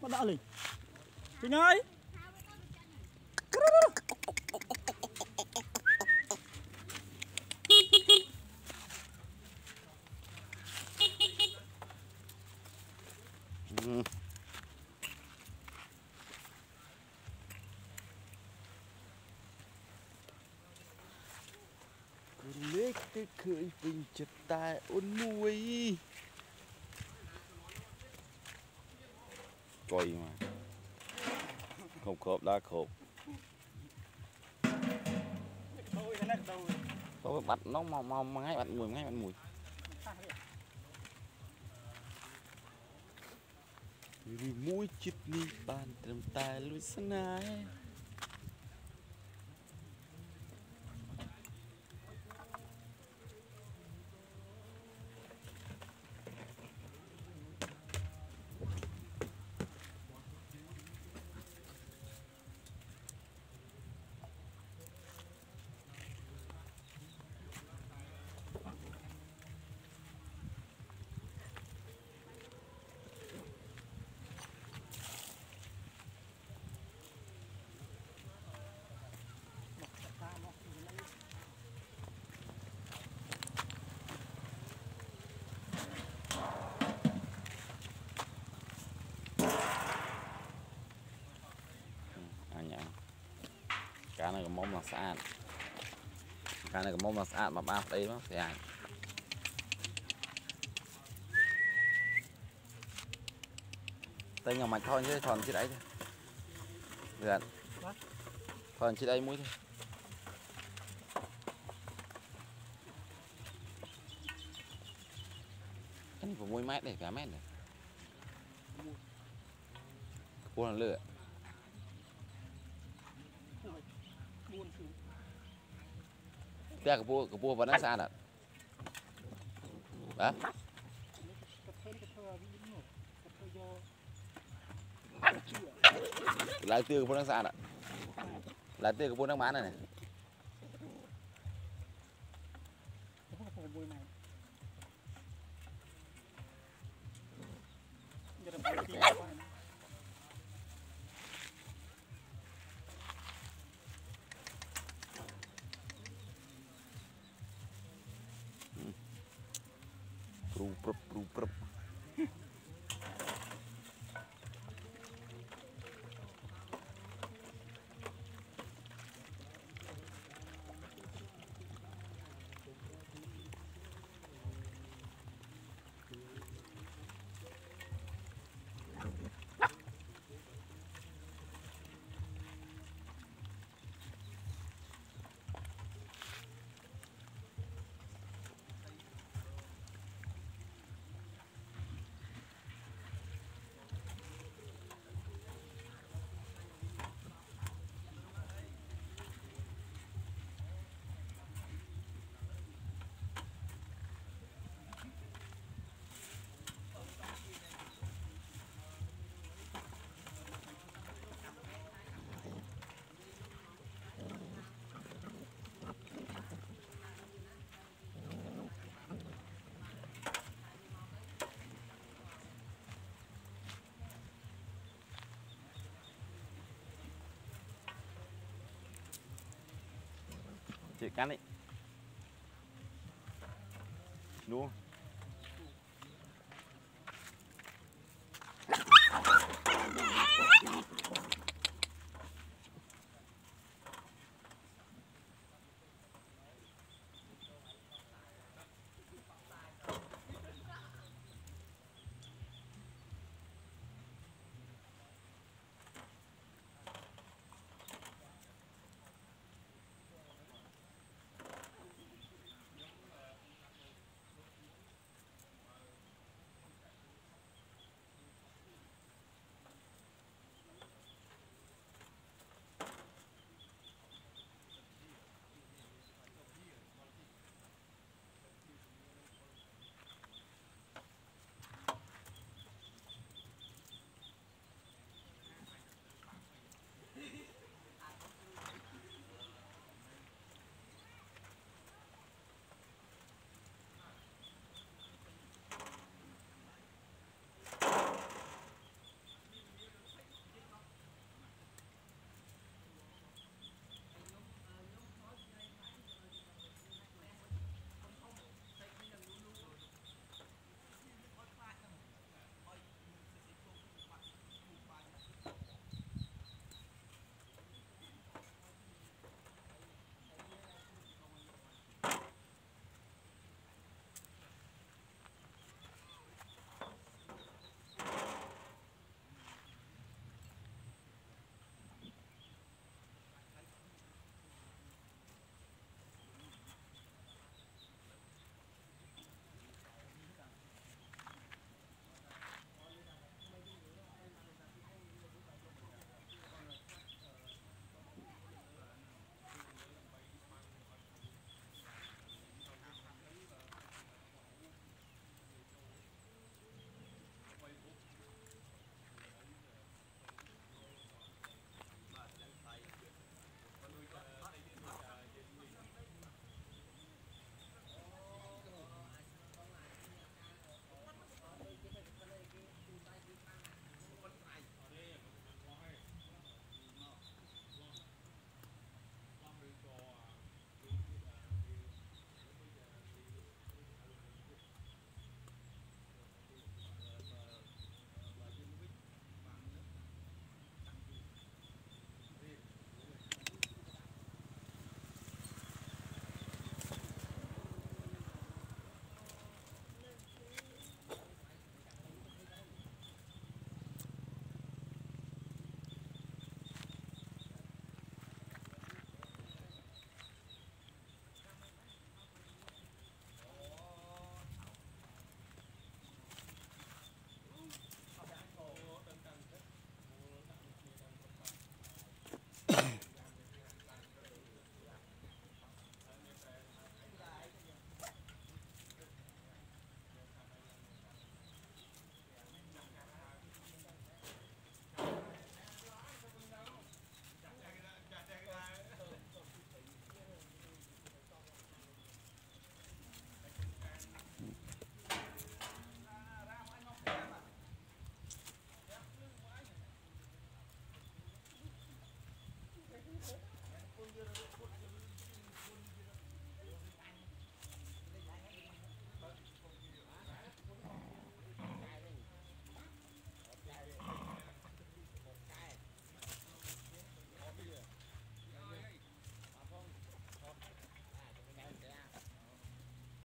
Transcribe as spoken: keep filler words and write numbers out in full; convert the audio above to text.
đỡ liền Trinh ơi ừ. Lết cái khơi bình chật tài ôn nuôi coi mà không khớp đã khớp tôi bắt nó mau mau ngay bắt mùi ngay bắt mùi vì mũi chít đi bàn trầm tài lối sân ái cá này có mông là sạch cá này có mông là sạch mà ba đây nó sẽ tay nhỏ mạch thôi chứ thòn chứ đấy gần thòn chứ đây mũi thôi anh phải mũi mét để cá mét này cô là lửa Tia cái bua cái bua vẫn đang xa đó. Đó. Lại tiêu cái bua đang xa đó. Lại tiêu cái bua đang bán này này. Prup prup prup prup. Chị cắn đi. Đúng không?